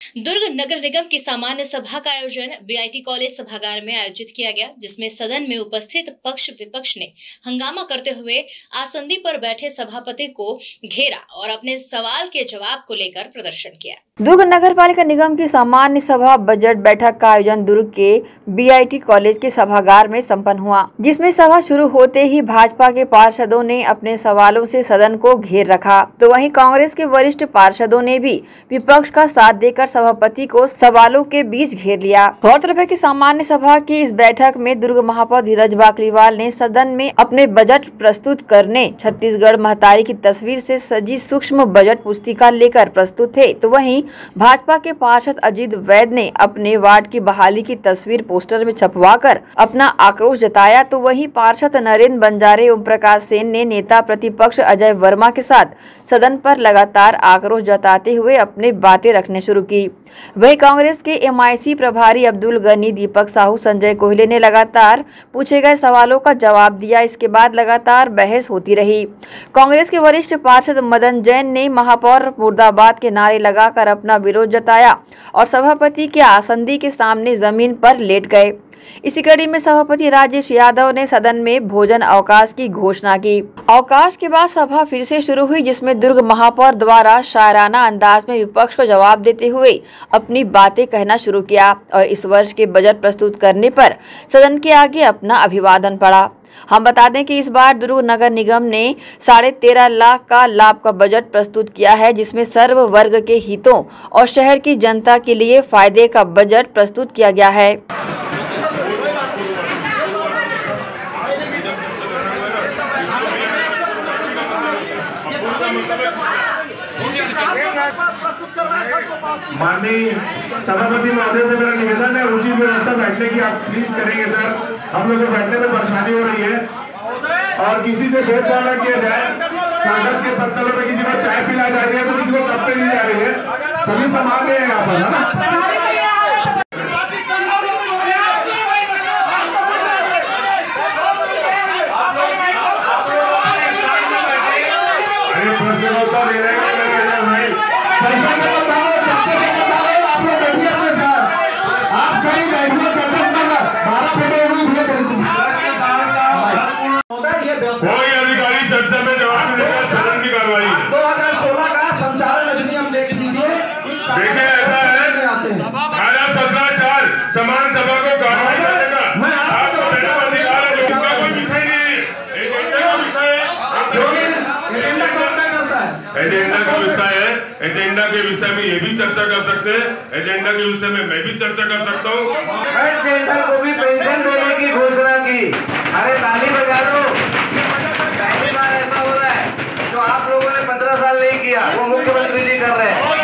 दुर्ग नगर निगम की सामान्य सभा का आयोजन बीआईटी कॉलेज सभागार में आयोजित किया गया, जिसमें सदन में उपस्थित पक्ष विपक्ष ने हंगामा करते हुए आसंदी पर बैठे सभापति को घेरा और अपने सवाल के जवाब को लेकर प्रदर्शन किया। दुर्ग नगर पालिका निगम की सामान्य सभा बजट बैठक का आयोजन दुर्ग के बीआईटी कॉलेज के सभागार में संपन्न हुआ, जिसमें सभा शुरू होते ही भाजपा के पार्षदों ने अपने सवालों से सदन को घेर रखा, तो वहीं कांग्रेस के वरिष्ठ पार्षदों ने भी विपक्ष का साथ देकर सभापति को सवालों के बीच घेर लिया। गौरतलब है कि सामान्य सभा की इस बैठक में दुर्ग महापौर धीरज बाकलीवाल ने सदन में अपने बजट प्रस्तुत करने छत्तीसगढ़ महतारी की तस्वीर से सजी सूक्ष्म बजट पुस्तिका लेकर प्रस्तुत थे, तो वहीं भाजपा के पार्षद अजीत वैद ने अपने वार्ड की बहाली की तस्वीर पोस्टर में छपवाकर अपना आक्रोश जताया, तो वहीं पार्षद नरेंद्र बंजारे, ओम प्रकाश सेन ने नेता प्रतिपक्ष अजय वर्मा के साथ सदन पर लगातार आक्रोश जताते हुए अपनी बातें रखने शुरू की। वहीं कांग्रेस के एमआईसी प्रभारी अब्दुल गनी, दीपक साहू, संजय कोहले ने लगातार पूछे गए सवालों का जवाब दिया। इसके बाद लगातार बहस होती रही। कांग्रेस के वरिष्ठ पार्षद मदन जैन ने महापौर मुर्दाबाद के नारे लगाकर अपना विरोध जताया और सभापति के आसंदी के सामने जमीन पर लेट गए। इसी कड़ी में सभापति राजेश यादव ने सदन में भोजन अवकाश की घोषणा की। अवकाश के बाद सभा फिर से शुरू हुई, जिसमें दुर्ग महापौर द्वारा शायराना अंदाज में विपक्ष को जवाब देते हुए अपनी बातें कहना शुरू किया और इस वर्ष के बजट प्रस्तुत करने पर सदन के आगे अपना अभिवादन पड़ा। हम बता दें कि इस बार दुर्ग नगर निगम ने 13.5 लाख का लाभ का बजट प्रस्तुत किया है, जिसमें सर्व वर्ग के हितों और शहर की जनता के लिए फायदे का बजट प्रस्तुत किया गया है। माननीय सभापति महोदय से मेरा निवेदन है, उचित व्यवस्था बैठने की आप प्लीज करेंगे सर। हम लोग को बैठने में परेशानी हो रही है और किसी से भेदभाव न किया जाए। कागज के पत्तलों में किसी को चाय पिलाई जा रही है तो किसी को कप पे ली जा रही है, सभी समान है यहाँ पर, है ना। कोई अधिकारी चर्चा में जवाब नहीं देगा। सदन की कार्रवाई 2016 का संचालन अधिनियम देख लीजिए। देखिए ऐसा है, धारा 17(4) समान सभा को कार्रवाई करने का आपको अधिकार है। इसका कोई विषय नहीं है, एजेंडा का विषय है। एजेंडा करता है, एजेंडा का विषय है। एजेंडा के विषय में ये भी चर्चा कर सकते हैं, एजेंडा के विषय में मैं भी चर्चा कर सकता हूँ। जेंडर को भी पेंशन देने की घोषणा की। अरे ताली बजा दो। पहली बार ऐसा हो रहा है जो आप लोगों ने 15 साल नहीं किया, वो मुख्यमंत्री जी कर रहे हैं।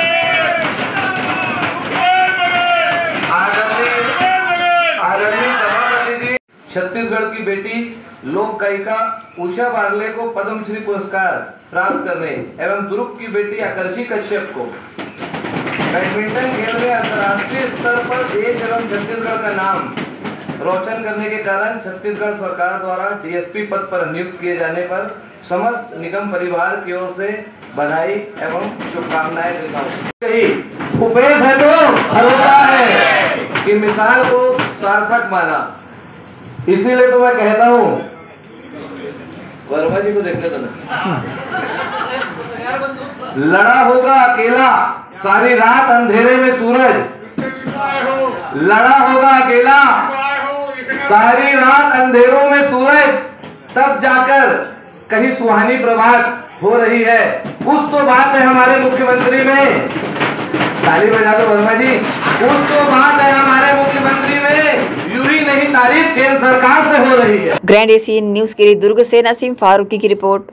आदरणीय सभापति जी, छत्तीसगढ़ की बेटी लोक गायिका उषा बागले को पद्मश्री पुरस्कार प्राप्त करने एवं दुर्ग की बेटी आकर्षी कश्यप को बैडमिंटन खेल में अंतर्राष्ट्रीय स्तर पर देश एवं छत्तीसगढ़ का नाम रोशन करने के कारण छत्तीसगढ़ सरकार द्वारा डीएसपी पद पर नियुक्त किए जाने पर समस्त निगम परिवार की ओर से बधाई एवं शुभकामनाएं देता हूँ। उपेश है तो भरोसा है कि मिसाल को सार्थक माना, इसीलिए तो मैं कहता हूँ, वर्मा जी को देखने दो ना। लड़ा होगा अकेला सारी रात अंधेरे में सूरज, लड़ा होगा अकेला सारी रात अंधेरों में सूरज, तब जाकर कहीं सुहानी प्रभात हो रही है। कुछ तो बात है हमारे मुख्यमंत्री में, ताली बजा दो वर्मा जी। कुछ तो बात है हमारे मुख्यमंत्री में, यूं ही नहीं तारीफ केंद्र सरकार से हो रही है। ग्रैंड एशियन न्यूज के लिए दुर्ग से नसीम फारूकी की रिपोर्ट।